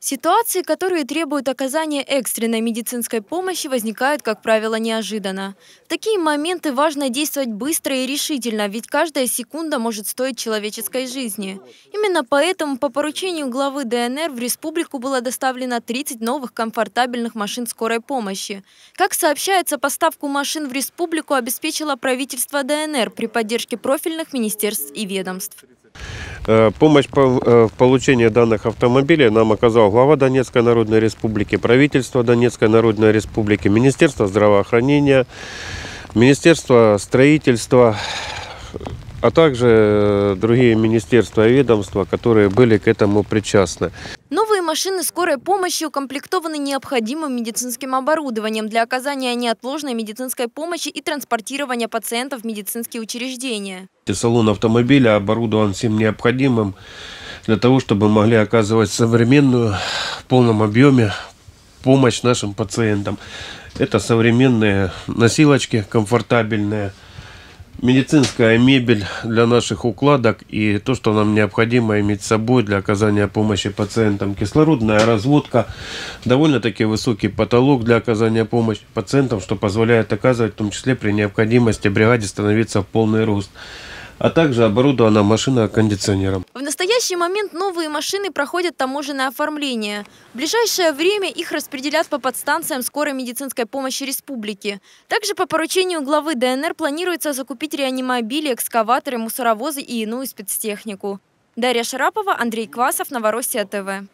Ситуации, которые требуют оказания экстренной медицинской помощи, возникают, как правило, неожиданно. В такие моменты важно действовать быстро и решительно, ведь каждая секунда может стоить человеческой жизни. Именно поэтому по поручению главы ДНР в республику было доставлено 30 новых комфортабельных машин скорой помощи. Как сообщается, поставку машин в республику обеспечило правительство ДНР при поддержке профильных министерств и ведомств. Помощь в получении данных автомобилей нам оказал глава Донецкой Народной Республики, правительство Донецкой Народной Республики, Министерство здравоохранения, Министерство строительства, а также другие министерства и ведомства, которые были к этому причастны. Новые машины скорой помощи укомплектованы необходимым медицинским оборудованием для оказания неотложной медицинской помощи и транспортирования пациентов в медицинские учреждения. Салон автомобиля оборудован всем необходимым для того, чтобы могли оказывать современную в полном объеме помощь нашим пациентам. Это современные носилочки, комфортабельные, медицинская мебель для наших укладок и то, что нам необходимо иметь с собой для оказания помощи пациентам. Кислородная разводка, довольно-таки высокий потолок для оказания помощи пациентам, что позволяет оказывать, в том числе при необходимости, бригаде становиться в полный рост. А также оборудована машина кондиционером. В настоящий момент новые машины проходят таможенное оформление. В ближайшее время их распределят по подстанциям скорой медицинской помощи республики. Также по поручению главы ДНР планируется закупить реанимобили, экскаваторы, мусоровозы и иную спецтехнику. Дарья Шарапова, Андрей Квасов, Новороссия ТВ.